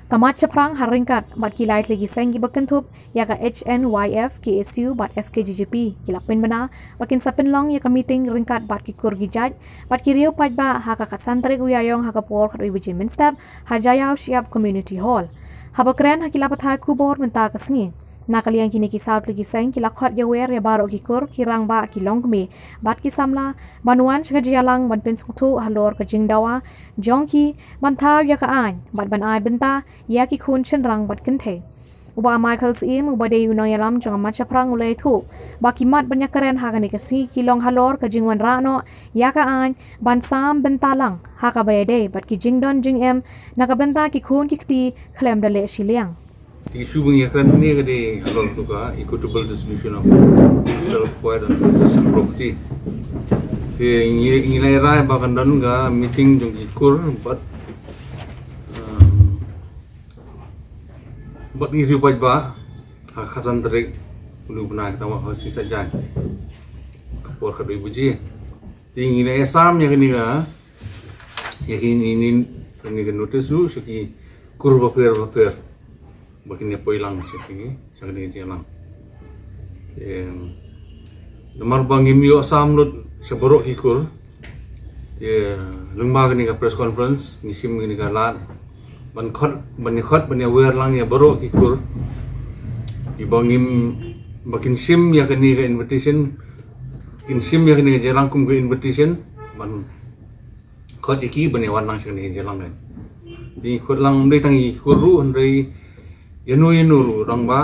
Kamat Chaprang haringkat bat kilait lagi sengi bakentup ya ka HNYF KSU bat FKGGP kilapin bena bakin sapin long ya ka meeting ringkat bat kikur gijaj bat kiriu pat ba ha ka santrik uyayong ha ka por kat uji minstep hajayau siap community hall habakren ha kilapat ha kubor menta ka sengi nakalian kini kisab lagi seng kilakhat ya wer ya baro kikur kirang ba kilong kemi bat kisamla banuan shgajialang ban pensuktu halor ka jingdawa jongki bantaw ya ka an bat ban ai benta ya ki khun chenrang bat kenthe uba Michael sim uba de yuno yalam jong ma chaprang ulai thu baki mat banya karen ha ka ni kasi kilong halor ka jingwan rano ya ka an ban sam bentalang ha ka bayade bat ki jingdon jing em nakabenta ki khun ki kti khlem dale shiliang Isu mengiakan ini kadi halal tuka equitable distribution of self-acquired and possession property. Ingin rai bahkan dan ga meeting jong ikur but ini ribat ba khazan terik ulu bena kita wak sisa jan kapor kadoi buji. Ingin esam yang ini ga yakin ini notice lu seki kur bapir bakin dia poilang sini sangat dengan jalan. Nomor bangi mio samlut seborok hikur. Lembag ni ka press conference nisim ni ka lat ban khot ban aware lang ya borok hikur. Ibangim bakin sim ya kani ka invitation kin sim ya kani jalan kum ka invitation ban khot iki ban wan lang sini jalan kan. Di khot lang dei tangi kuru ndai Yenu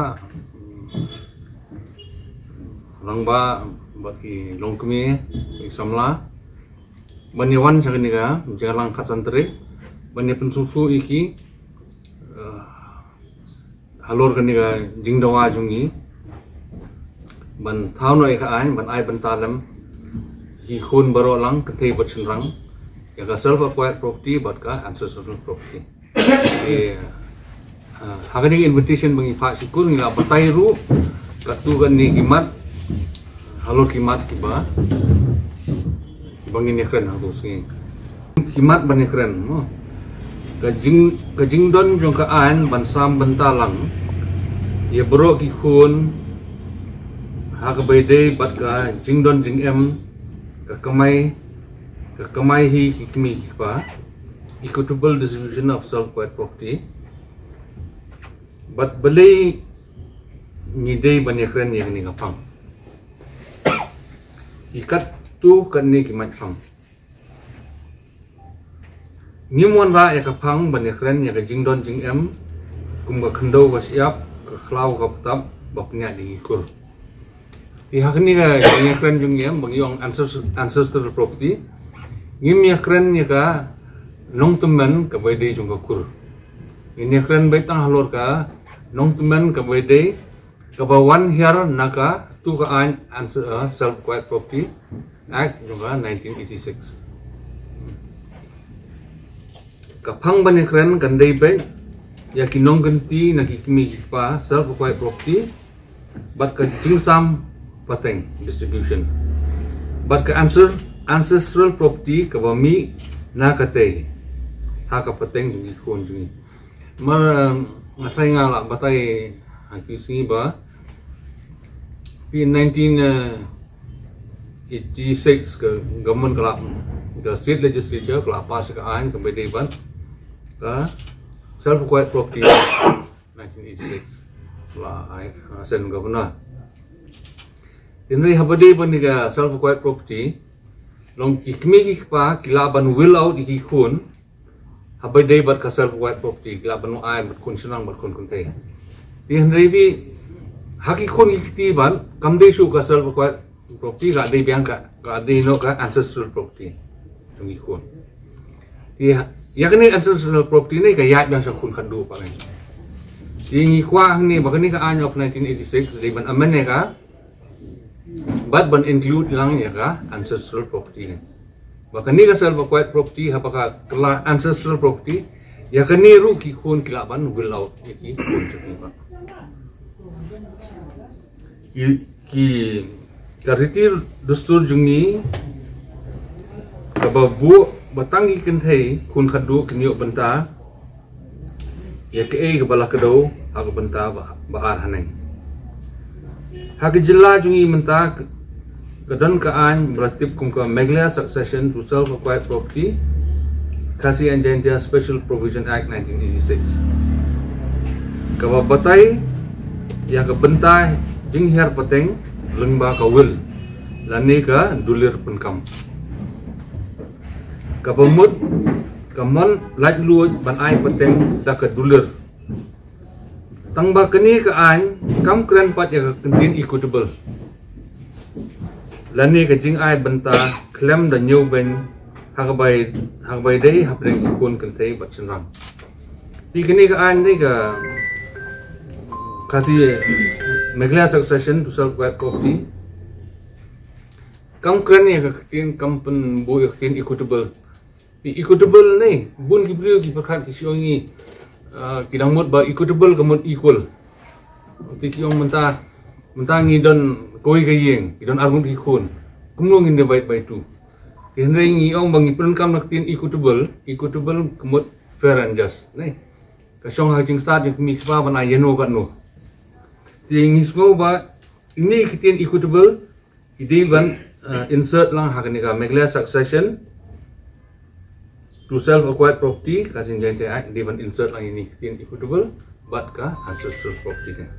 rangba baki longkemi samla banyawan sangat ni ka jalan kacantre banya pensufu iki halor kan ni ka jingdawa jungi ban thau noi ka ban ai bantalam hi khun baro lang kathei bat chenrang ya ka self acquired property bat ka ancestral property Hakani invitation bagi Pak Syukur ngila batai ru katu kan ni kimat halo kimat kiba bangin keren aku sini kimat bani keren kajing don jong ka an bansam bentalang ya bro ki khun ha ka baide bat ka jing don jing em ka kamai hi kimi kiba equitable distribution of self-acquired property but belai ngidei banyak keren yang ni kapang ikat tu kan ni kimat pang nimuan ra ya kapang banyak keren yang jing don jing em kum ka khendo ka siap ka khlau ka petap bapnya di ikur di hak ni ka banyak keren jung em bang yong ancestral property ngim ya keren ya ka nong temen ka baidei jung ka kur ini keren baitang halor ka nong temen ka baidei kabawan hiar naka tu ka an self-acquired property act juga 1986 kapang banyak keren gandai baik ya kinong ganti na kikimi pa self-acquired property but ka jingsam pateng distribution but ka ancestral property kabami na katay ha ka pateng jungi kon jungi mar ngasai ngala batai haki singi ba in 1986 ke government kelap ke state legislature kelap pas ke ain ke bedeban ke self acquired property 1986 la ai sen governor tinri habade ban ke self acquired property long ikmi pa kilaban will out iki khun habade bat ka self acquired property kilaban ai bat kun senang bat kun kuntai tinri bi haki khun ikti ban kamde shu ka self acquired property ka dei biangka ka dei no ka ancestral property tungi khun ti yakni ancestral property ni ka yat biang sa khun khandu pa ngai ti ngi kwa ni bakani ka an of 1986 dei ban amene ka but ban include lang ya ka ancestral property ni bakani ka self acquired property hapaka kala ancestral property yakni ru ki khun kilaban will out ki khun chuki pa ki karitir dustur jungi kababu batangi kenthei kun khadu kinyo benta ya ke bala kedau hak benta baar haneng hak jela jungi menta kedon kaan beratip kum ke Meghalaya Succession to Self-Acquired Property Khasi and Jaintia Special Provision Act 1986 kaba batai ya ke benta jing her pateng lengba kawil lani ka dulir penkam kaba mud kamon laj luoj ban ai pateng da ka dulir tang ba kini ka an kam kren pat ya kentin equitable lani ka jing ai benta klem da new ben hagbai dei hapreng ikun kentai bat senrang di kini ka an dei ka kasi Meghalaya Succession to Self-Acquired Property kam kren ya ka kentin kam pen bu ya kentin equitable equitable ni bun kibrio ki perkhat ki siongi kidang mot ba equitable kamot equal ti kiong menta ngi don koi ka yeng idon armut ki khon kumno ngi divide by 2 henry ngi ong bangi pen kam naktin equitable kamot fair and just ni ka song ha jing start ni mi khwa bana yeno kan no ti ngi smo ba ini kitin equitable idi ban insert lang ha ni ka Meghalaya Succession to Self-Acquired Property Khasi and Jaintia Act di ban insert lang ini kitin equitable but ka ancestral property kan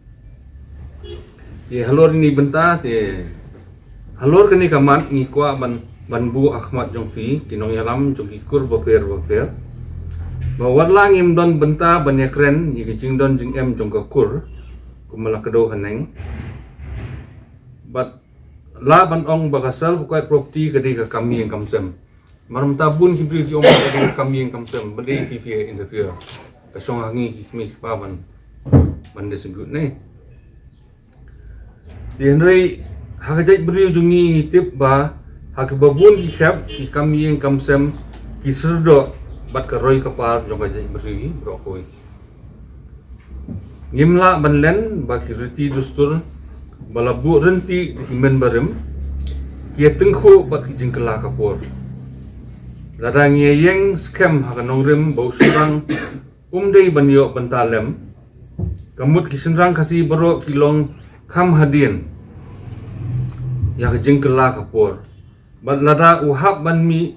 ye halor ini benta te halor kani kamat ngi kwa ban bu Ahmad Jongfi kinong yalam jogi kur baper bahwa langim don benta ban yakren yi jing don jing em jong ka kur kumala kado haneng but la ban ong ba self-acquired property kadi ka kami yang kamsem maram tabun kibri ki ong kadi kami yang kamsem beli fi interfere ka song hangi mi pa ban distribute ni Henry hakajai beri jungi tip ba hak babun ki khap ki kami yang kamsem ki serdo bat ka roi kapar jong kajai beri brokoi ngimla banlen ba ki reti dustur balabu renti himen barem ki tengkho bat ki jingkala kapor ladang yeng scam hak nongrim bau surang dei banyo bantalem kamut ki senrang kasi baro kilong kham hadien ya jingkala kapor bat lada uhab ban mi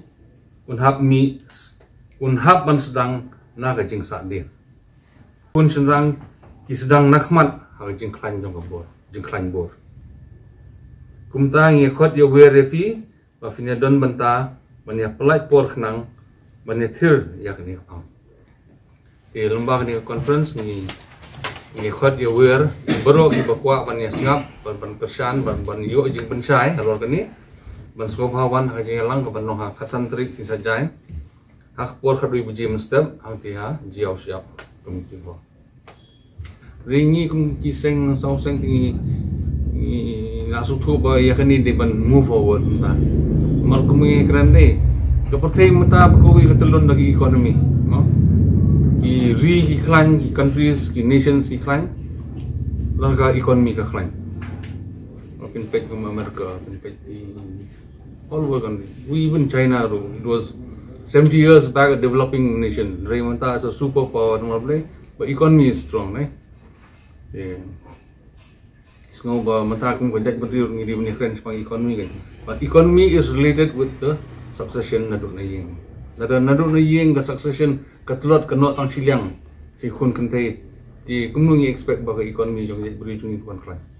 unhab ban sedang na ka jing sadin pun senrang ki sedang nakmat hak jingklan jong kapor jingklan bor kumta ngi khot yo werefi ba finya don benta banya pelai por khnang banya thir ya kani am e lomba ni conference ni khot yo wer baro ki bakwa banya singap ban persan ban yo jing bensai alor kani ban skobhawan ha jing lang ban no ha khatsan trik si sajai hak por khadui buji mstep ang ti ha jiao siap kumti ho ringi kum kiseng sauseng ti langsung tu ba ya kani de ban move forward ba mal kumi kran de kepertai mata berkoi ketelun lagi ekonomi no ki ri ki klan ki countries ki nations ki klan larga ekonomi ka klan mungkin pek ke Amerika pek di all over country we even China it was 70 years back a developing nation Raymanta as a superpower normally but economy is strong yeah Sengoba mata kung kajat berdiri ngi di kren sepang ekonomi kan. But economy is related with the succession naduk na yeng. Nada naduk na yeng ka succession katlot kanot tang siliang si khun kentai. Di kumnung expect ba ka ekonomi jong berdiri jong tuan klan.